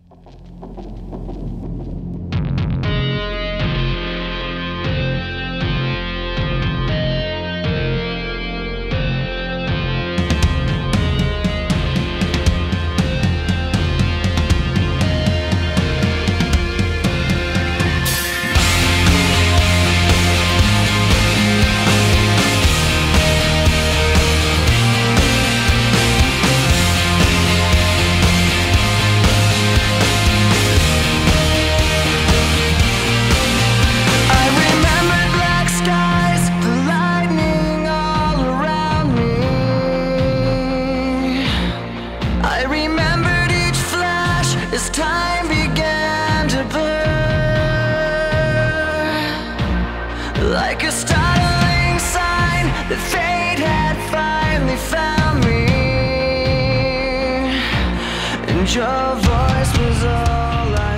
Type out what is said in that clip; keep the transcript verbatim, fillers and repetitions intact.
As time began to blur, like a startling sign that fate had finally found me, and your voice was all I